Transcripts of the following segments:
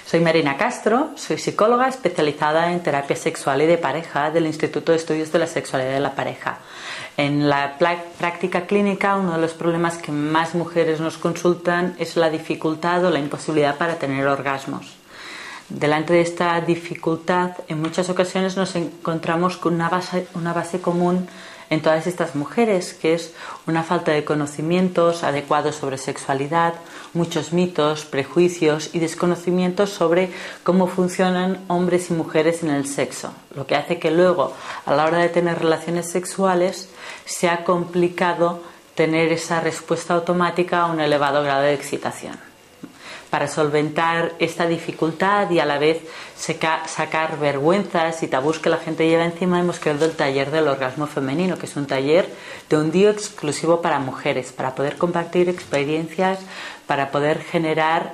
Soy Marina Castro, soy psicóloga especializada en terapia sexual y de pareja del Instituto de Estudios de la Sexualidad de la Pareja. En la práctica clínica, uno de los problemas que más mujeres nos consultan es la dificultad o la imposibilidad para tener orgasmos. Delante de esta dificultad, en muchas ocasiones nos encontramos con una base común en todas estas mujeres, que es una falta de conocimientos adecuados sobre sexualidad, muchos mitos, prejuicios y desconocimientos sobre cómo funcionan hombres y mujeres en el sexo, lo que hace que luego, a la hora de tener relaciones sexuales, sea complicado tener esa respuesta automática a un elevado grado de excitación. Para solventar esta dificultad y a la vez sacar vergüenzas y tabús que la gente lleva encima, hemos creado el taller del orgasmo femenino, que es un taller de un día exclusivo para mujeres, para poder compartir experiencias, para poder generar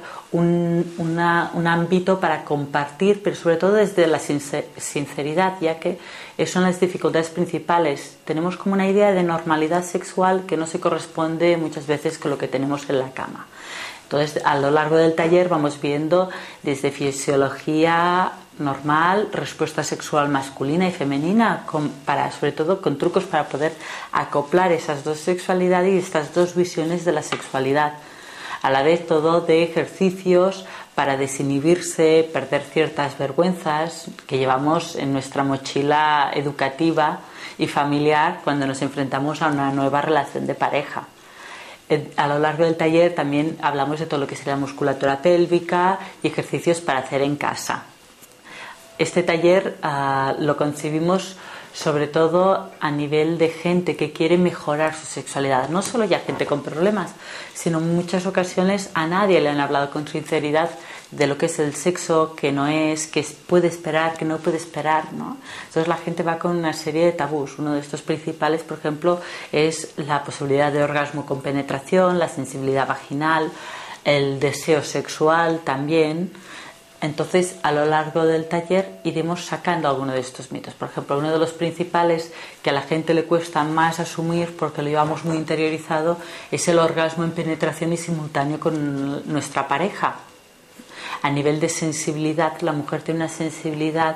un ámbito para compartir, pero sobre todo desde la sinceridad, ya que son las dificultades principales. Tenemos como una idea de normalidad sexual que no se corresponde muchas veces con lo que tenemos en la cama. Entonces, a lo largo del taller vamos viendo desde fisiología normal, respuesta sexual masculina y femenina, sobre todo con trucos para poder acoplar esas dos sexualidades y estas dos visiones de la sexualidad. A la vez todo de ejercicios para desinhibirse, perder ciertas vergüenzas que llevamos en nuestra mochila educativa y familiar cuando nos enfrentamos a una nueva relación de pareja. A lo largo del taller también hablamos de todo lo que sería musculatura pélvica y ejercicios para hacer en casa. Este taller lo concebimos sobre todo a nivel de gente que quiere mejorar su sexualidad, no solo ya gente con problemas, sino en muchas ocasiones a nadie le han hablado con sinceridad de lo que es el sexo, que no es, que puede esperar, que no puede esperar, ¿no? Entonces la gente va con una serie de tabús. Uno de estos principales, por ejemplo, es la posibilidad de orgasmo con penetración, la sensibilidad vaginal, el deseo sexual también. Entonces, a lo largo del taller iremos sacando algunos de estos mitos. Por ejemplo, uno de los principales que a la gente le cuesta más asumir porque lo llevamos muy interiorizado es el orgasmo en penetración y simultáneo con nuestra pareja. A nivel de sensibilidad, la mujer tiene una sensibilidad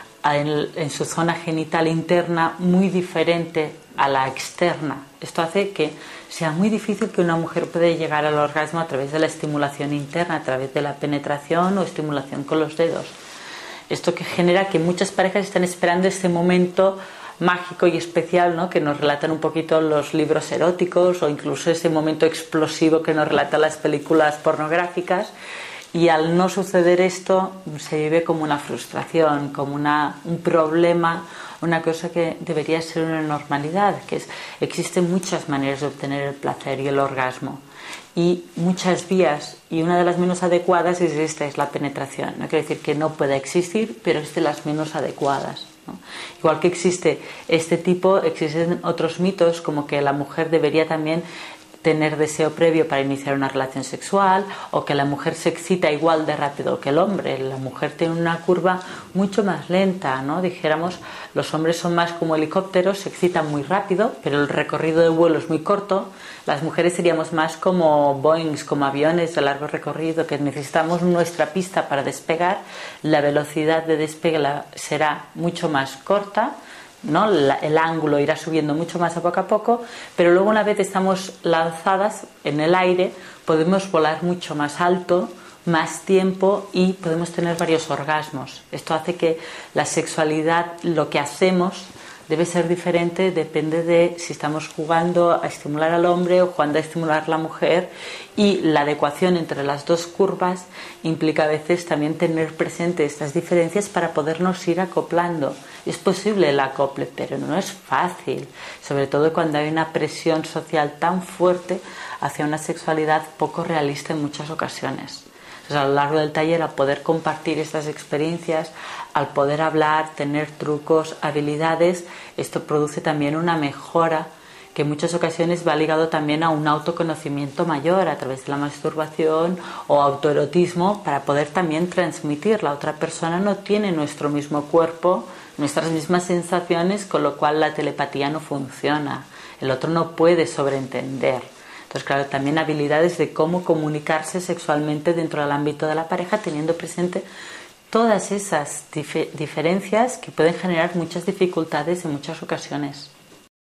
en su zona genital interna muy diferente a la externa. Esto hace que sea muy difícil que una mujer pueda llegar al orgasmo a través de la estimulación interna, a través de la penetración o estimulación con los dedos. Esto que genera que muchas parejas están esperando este momento mágico y especial, ¿no?, que nos relatan un poquito los libros eróticos o incluso ese momento explosivo que nos relatan las películas pornográficas. Y al no suceder esto, se vive como una frustración, como un problema, una cosa que debería ser una normalidad, que existen muchas maneras de obtener el placer y el orgasmo. Y muchas vías, y una de las menos adecuadas es esta, es la penetración. No quiere decir que no pueda existir, pero es de las menos adecuadas, ¿no? Igual que existe este tipo, existen otros mitos, como que la mujer debería también tener deseo previo para iniciar una relación sexual, o que la mujer se excita igual de rápido que el hombre. La mujer tiene una curva mucho más lenta, ¿no? Dijéramos, los hombres son más como helicópteros, se excitan muy rápido, pero el recorrido de vuelo es muy corto. Las mujeres seríamos más como Boeings, como aviones de largo recorrido, que necesitamos nuestra pista para despegar. La velocidad de despegue será mucho más corta, ¿no? El ángulo irá subiendo mucho más a poco, pero luego una vez estamos lanzadas en el aire podemos volar mucho más alto, más tiempo y podemos tener varios orgasmos. Esto hace que la sexualidad, lo que hacemos, debe ser diferente, depende de si estamos jugando a estimular al hombre o jugando a estimular a la mujer, y la adecuación entre las dos curvas implica a veces también tener presente estas diferencias para podernos ir acoplando. Es posible el acople, pero no es fácil, sobre todo cuando hay una presión social tan fuerte hacia una sexualidad poco realista en muchas ocasiones. Entonces, a lo largo del taller, al poder compartir estas experiencias, al poder hablar, tener trucos, habilidades, esto produce también una mejora que en muchas ocasiones va ligado también a un autoconocimiento mayor a través de la masturbación o autoerotismo, para poder también transmitir. La otra persona no tiene nuestro mismo cuerpo, nuestras mismas sensaciones, con lo cual la telepatía no funciona. El otro no puede sobreentender. Entonces, claro, también habilidades de cómo comunicarse sexualmente dentro del ámbito de la pareja, teniendo presente todas esas diferencias que pueden generar muchas dificultades en muchas ocasiones.